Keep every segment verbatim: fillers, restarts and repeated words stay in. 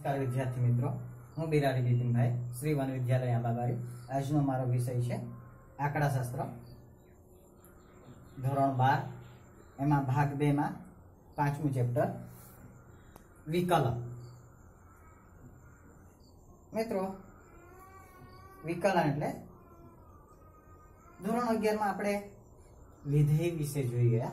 नमस्कार विद्यार्थी मित्रों, हूँ बिरारी बिपिन भाई श्री वन विद्यालय आंबाबारी। આજનો મારો વિષય છે આંકડાશાસ્ત્ર ધોરણ બાર, એમાં ભાગ બે માં પાંચમું ચેપ્ટર વિકલન। મિત્રો, વિકલન એટલે ધોરણ અગિયાર માં આપણે વિધેય વિશે જોઈ ગયા।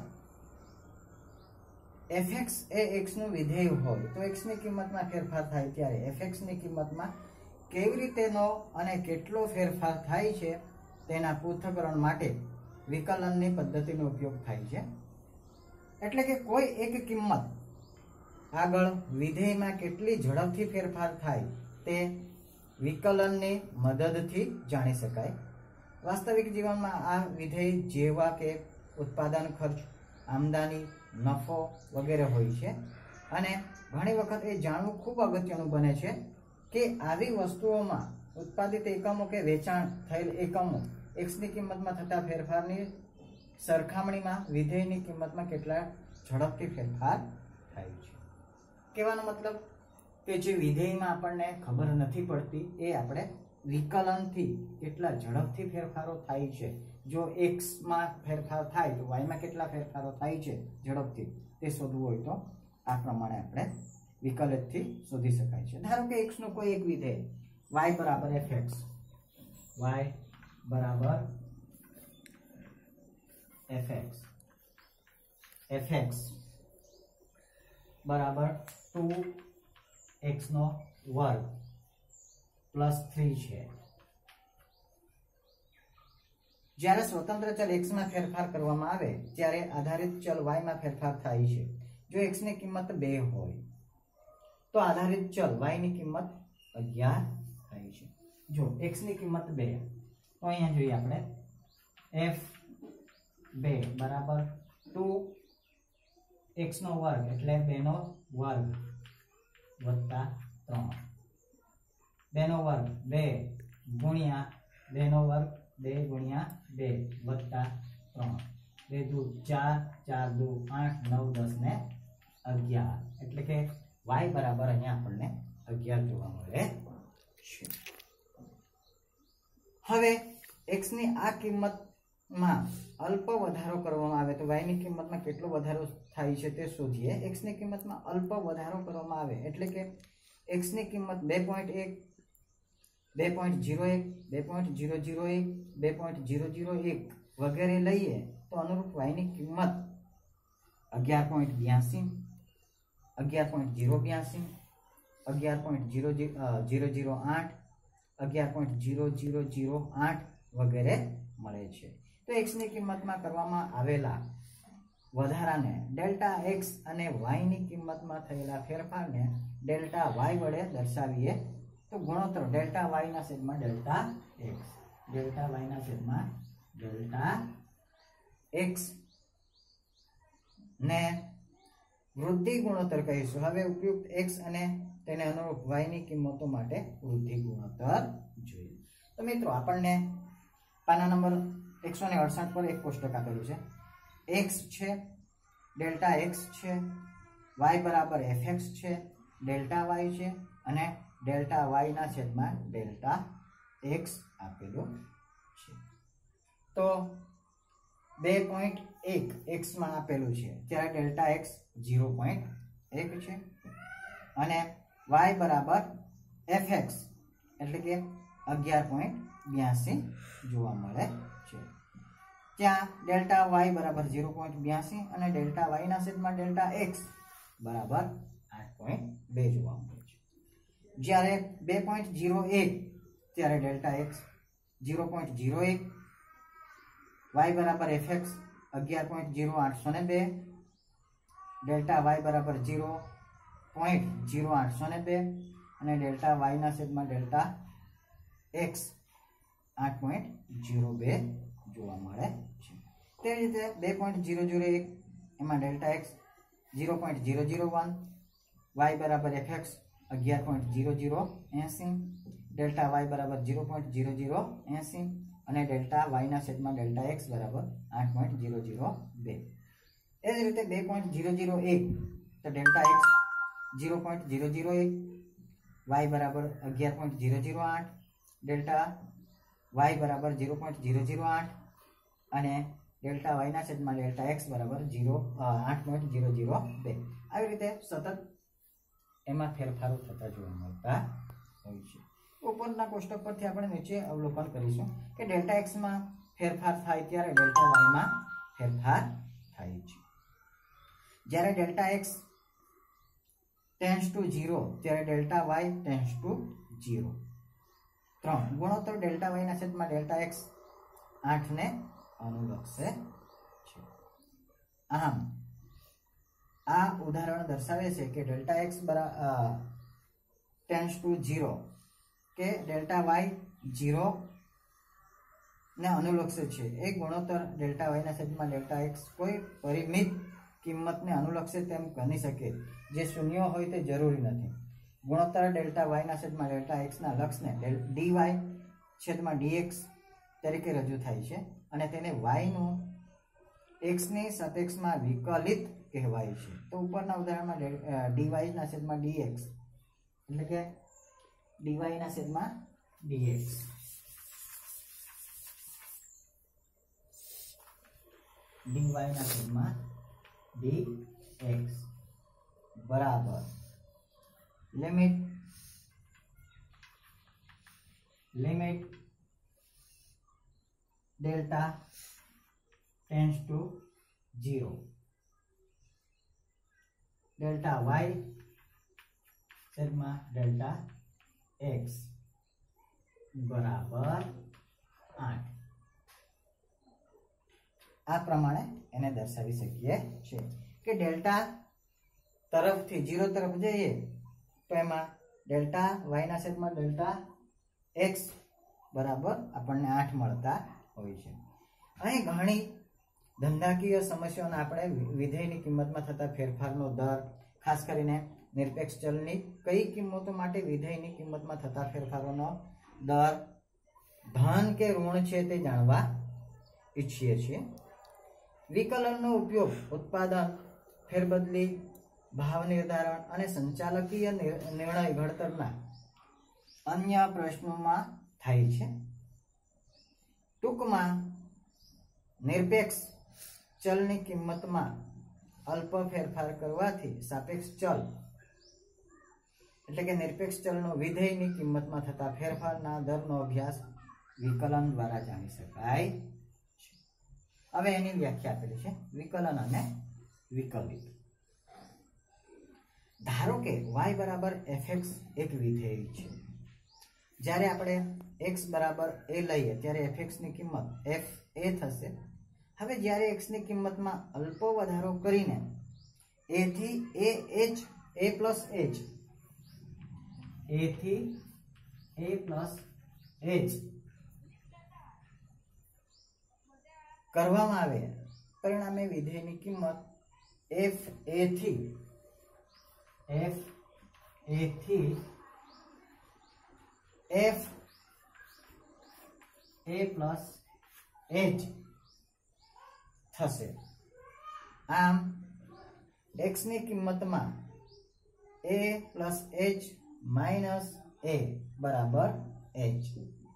fx એ x નું વિધેય હોય તો x ની કિંમતમાં ફેરફાર થાય ત્યારે fx ની કિંમતમાં કેવી રીતેનો અને કેટલો ફેરફાર થાય છે તેના પૃથ્થકરણ માટે વિકલનની પદ્ધતિનો ઉપયોગ થાય છે। એટલે કે કોઈ એક કિંમત આગળ વિધેયમાં કેટલી ઝડપથી ફેરફાર થાય તે વિકલનની મદદથી જાણી શકાય। વાસ્તવિક જીવનમાં આ વિધેય જેવા કે ઉત્પાદન ખર્ચ, આમદની, નફો વગેરે હોય છે અને ઘણી વખત એ જાણવું ખૂબ અગત્યનું બને છે કે આવી વસ્તુઓમાં ઉત્પાદિત એકમો કે વેચાણ થયેલ એકમો x ની કિંમતમાં થતા ફેરફારની સરખામણીમાં વિધેયની કિંમતમાં કેટલા ઝડપથી ફેરફાર થાય છે। કહેવાનો મતલબ કે જે વિધેયમાં આપણને ખબર નથી પડતી એ આપણે વિકલનથી કેટલા ઝડપથી ફેરફારો થાય છે, જો x માં ફેરફાર થાય તો y માં કેટલા ફેરફારો થાય છે ઝડપથી તે શોધવું હોય તો આ પ્રમાણે આપણે વિકલિતથી શોધી શકાય છે। ધારો કે x નું કોઈ એક વિધેય y બરાબર fx, y બરાબર fx, fx બરાબર टू एक्स નો વર્ગ પ્લસ थ्री છે। જ્યારે સ્વતંત્ર ચલ x માં ફેરફાર કરવામાં આવે ત્યારે આધારિત ચલ y માં ફેરફાર થાય છે। જો x ની કિંમત બે હોય તો આધારિત ચલ y ની કિંમત અગિયાર થાય છે। જો x ની કિંમત બે તો અહીંયા જોઈએ આપણે f બે બરાબર टू एक्स નો વર્ગ એટલે બે નો વર્ગ વત્તા ત્રણ, બે નો વર્ગ બે ગુણ્યા બે નો વર્ગ બે गुणिया બે વત્તા ત્રણ, બે દુ ચાર, ચાર દુ આઠ, નવ દસ ને અગિયાર એટલે કે y બરાબર અહીંયા આપણને અગિયાર જોવા મળે છે। હવે x ની આ કિંમતમાં અલ્પ વધારો કરવામાં આવે તો y ની કિંમતમાં કેટલો વધારો થાય છે તે શોધીએ। x ની કિંમતમાં અલ્પ વધારો કરવામાં આવે એટલે કે x ની કિંમત બે પોઈન્ટ એક, બે પોઈન્ટ ઝીરો એક, બે પોઈન્ટ ઝીરો ઝીરો એક, બે પોઈન્ટ ઝીરો ઝીરો એક વગેરે લઈએ તો અનુરૂપ y ની કિંમત અગિયાર પોઈન્ટ બ્યાસી, અગિયાર પોઈન્ટ ઝીરો બ્યાસી, અગિયાર પોઈન્ટ ઝીરો ઝીરો ઝીરો આઠ, અગિયાર પોઈન્ટ ઝીરો ઝીરો ઝીરો આઠ વગેરે મળે છે। તો x ની કિંમતમાં કરવામાં આવેલા વધારાને ડેલ્ટા x અને y ની કિંમતમાં થયેલા ફેરફારને ડેલ્ટા y વડે દર્શાવીએ તો ગુણોત્તર ડેલ્ટા y ના છેદમાં ડેલ્ટા x, ડેલ્ટા y ના છેદમાં ડેલ્ટા x ને વૃદ્ધિ ગુણોત્તર કહીશું। હવે ઉપયુક્ત x અને તેને અનુરૂપ y ની કિંમતો માટે વૃદ્ધિ ગુણોત્તર જોઈએ। તો મિત્રો આપણને પાના નંબર એકસો અડસઠ પર એક કોષ્ટક આપેલું છે। x છે, ડેલ્ટા x છે, y બરાબર fx છે, ડેલ્ટા y છે અને डेल्टा y ना छेद में डेल्टा x आपेलू छे। तो टू पॉइंट वन x में आपेलू छे त्यारे delta x zero point one छे अने y बराबर fx એટલે કે अगियार पॉइंट ब्यासी જોવા મળે છે। ત્યાં डेल्टा y बराबर ज़ीरो पॉइंट ब्यासी અને डेल्टा y ના છેદમાં डेल्टा x बराबर आठ पॉइंट टू જોવા મળે છે। જ્યારે टू पॉइंट ज़ीरो वन ત્યારે delta x zero point zero one, y बराबर fx अगियार पॉइंट ज़ीरो आठ सौ टू, डेल्टा y बराबर ज़ीरो पॉइंट ज़ीरो आठ सौ टू અને डेल्टा y ના છેદમાં डेल्टा x आठ पॉइंट ज़ीरो टू જોવા મળે છે। તે રીતે two point zero zero one એમાં delta x zero point zero zero one, y बराबर fx अगियार point zero zero AC, delta y बराबर ज़ीरो पॉइंट ज़ीरो ज़ीरो एसी અને डेल्टा y ના છેદમાં डेल्टा x बराबर आठ पॉइंट ज़ीरो ज़ीरो टू। એ જ રીતે two point zero zero one तो delta x zero point zero zero one, Y बराबर अगियार पॉइंट जीरो जीरो आठ, डेल्टा वाय बराबर जीरो पॉइंट जीरो जीरो आठ અને ડેલ્ટા વાયના છેદમાં ડેલ્ટા એક્સ બરાબર જીરો આઠ પોઈન્ટ જીરો જીરો બે. આવી રીતે સતત એમાં ફેરફારો થતા જોવા મળતા હોય છે. ઉપરના કોષ્ટક પરથી આપણે નીચે અવલોકન કરીશું કે ડેલ્ટા એક્સમાં ફેરફાર થાય ત્યારે ડેલ્ટા વાયમાં ફેરફાર થાય છે. જ્યારે delta X tends to zero ત્યારે delta Y tends to zero. ત્રણ ગુણોત્તર ડેલ્ટા વાયના છેદમાં ડેલ્ટા એક્સ આઠને અનુલક્ષે છે. આમ આ ઉદાહરણ દર્શાવે છે કે ડેલ્ટા એક્સ બરાબર ટેન્સ ટુ ઝીરો કે ડેલ્ટા વાય ઝીરો ને અનુલક્ષે છે. એ ગુણોત્તર ડેલ્ટા વાયના છેદમાં ડેલ્ટા એક્સ કોઈ પરિમિત કિંમતને અનુલક્ષે તેમ ગણી શકે જે શૂન્ય હોય તે જરૂરી નથી. ગુણોત્તર ડેલ્ટા વાયના છેદમાં ડેલ્ટા એક્સના લક્ષને ડી વાય છેદમાં ડીએક્સ તરીકે રજૂ થાય છે અને તેને વાયનું એક્સની સાપેક્ષમાં વિકલિત કહેવાય છે. તો ઉપરના ઉદાહરણમાં ડીવાયના છેદમાં ડીએક્સ એટલે કે ડીવાયના છેદમાં ડીએક્સ ડીવાયના છેદમાં ડીએક્સ બરાબર limit limit delta tends to zero delta Y छेदમાં डेल्टा एक्स बराबर आठ. આ પ્રમાણે એને દર્શાવી શકીએ છે કે ડેલ્ટા તરફથી જીરો તરફ જઈએ તો એમાં ડેલ્ટા વાયના છેદમાં ડેલ્ટા એક્સ બરાબર આપણને આઠ મળતા હોય છે. અહીં ઘણી ધંધાકીય સમસ્યાઓને આપણે વિધેયની કિંમતમાં થતા ફેરફારનો દર, ખાસ કરીને નિરપેક્ષ ચલની કઈ કિંમતો માટે વિધેયની કિંમતમાં થતા ફેરફારોનો દર ધન કે ઋણ છે તે જાણવા ઈચ્છીએ છીએ. વિકલનનો ઉપયોગ ઉત્પાદન, ફેરબદલી, ભાવ નિર્ધારણ અને સંચાલકીય નિર્ણય ઘડતરના અન્ય પ્રશ્નોમાં થાય છે. ટૂંકમાં નિરપેક્ષ ચલની કિંમતમાં અલ્પ ફેરફાર કરવાથી સાપેક્ષ ચલ એટલે કે નિરપેક્ષ ચલનો વિધેયની કિંમતમાં થતા ફેરફારના દરનો અભ્યાસ વિકલન દ્વારા જાણી શકાય છે. હવે એની વ્યાખ્યા આપેલી છે વિકલન અને વિકલિત. ધારો કે y બરાબર fx એક વિધેય છે. જ્યારે આપણે x બરાબર a લઈએ ત્યારે fx ની કિંમત f a થશે. હવે જ્યારે x ની કિંમતમાં અલ્પ વધારો કરીને a થી a h a plus h a થી a plus h કરવામાં આવે પરિણામે વિધેયની કિંમત f a થી f a થી f a plus h થશે. આમ x ની કિંમતમાં a plus h minus a બરાબર h,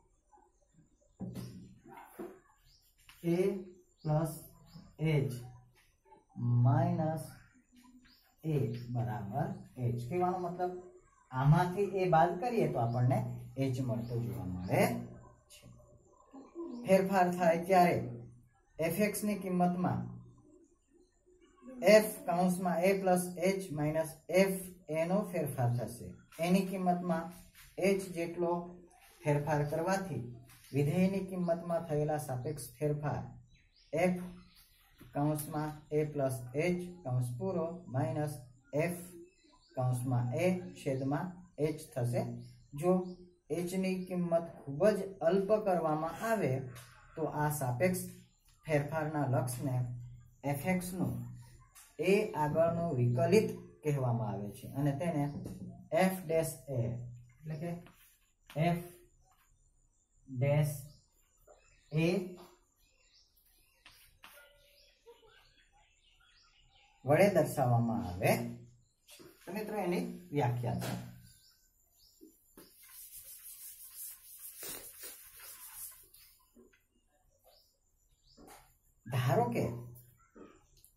a plus h minus a બરાબર h. કહેવાનો મતલબ આમાંથી a બાદ કરીએ તો આપણને h મળતો જોવા મળે છે. ફેરફાર થાય ત્યારે fx ની કિંમતમાં f કૌંસમાં a plus h minus f a નો ફેરફાર થશે. એની કિંમતમાં h જેટલો ફેરફાર કરવાથી વિધેયની કિંમતમાં થયેલા સાપેક્ષ ફેરફાર f કૌંસમાં a plus h કૌંસ પૂરો minus f કૌંસમાં a છેદમાં h થશે. જો h ની કિંમત ખૂબ જ અલ્પ કરવામાં આવે તો આ સાપેક્ષ ફેરફારના લક્ષને fx નું a આગળનો વિકલિત કહેવામાં આવે છે અને તેને f ડેશ a એટલે કે f ડેશ a વડે દર્શાવવામાં આવે. તો મિત્રો એની વ્યાખ્યા છે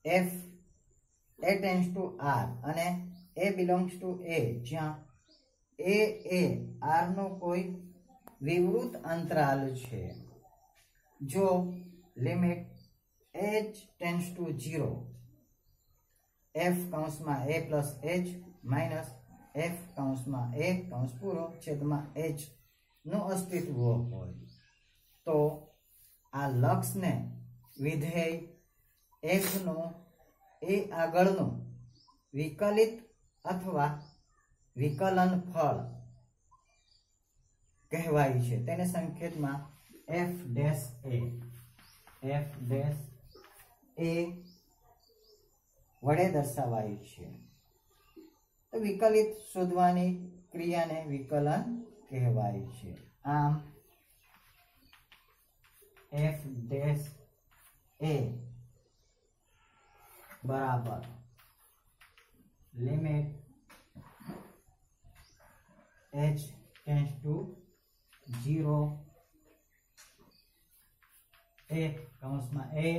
F A tends to R અને એ બિલોંગ્સ ટુ એ, જ્યાં એ એ આર નો કોઈ વિવૃત અંતરાલ છે, જો limit H tends to zero F કૌંસમાં A plus H minus F કૌંસમાં એ કૌંસ પૂરો છેદમાં એચ નું અસ્તિત્વ હોય તો આ લક્ષને વિધેય એફ નું એ આગળનું વિકલિત અથવા વિકલન ફળ કહેવાય છે. તેને સંકેતમાં F dash A F dash A વડે દર્શાવાય છે. તો વિકલિત શોધવાની ક્રિયાને વિકલન કહેવાય છે. આમ એફ ડેશ એ બરાબર limit H tends to zero A કૌંસમાં એ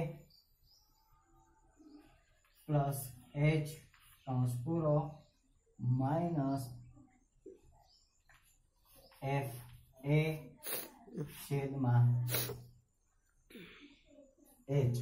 પ્લસ એચ કૌંસ પૂરો માઇનસ એફ એ છેદમાં એચ.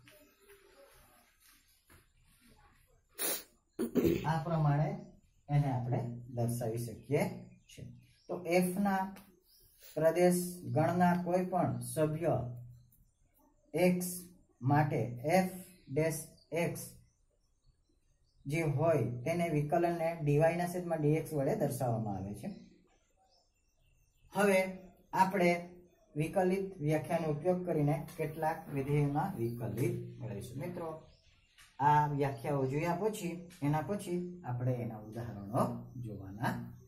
આ પ્રમાણે એને આપણે દર્શાવી શકીએ છીએ. તો એફ ના પ્રદેશ ગણના કોઈ પણ સભ્ય એક્સ માટે એફ ડેશ એક્સ જે હોય તેને વિકલનને ડીવાય ના છેદમાં ડીએક્સ વડે દર્શાવવામાં આવે છે. હવે આપણે વિકલિત વ્યાખ્યાનો ઉપયોગ કરીને કેટલાક વિધેયોના વિકલિત મેળવીશું. મિત્રો આ વ્યાખ્યાઓ જોયા પછી એના પછી આપણે એના ઉદાહરણો જોવાના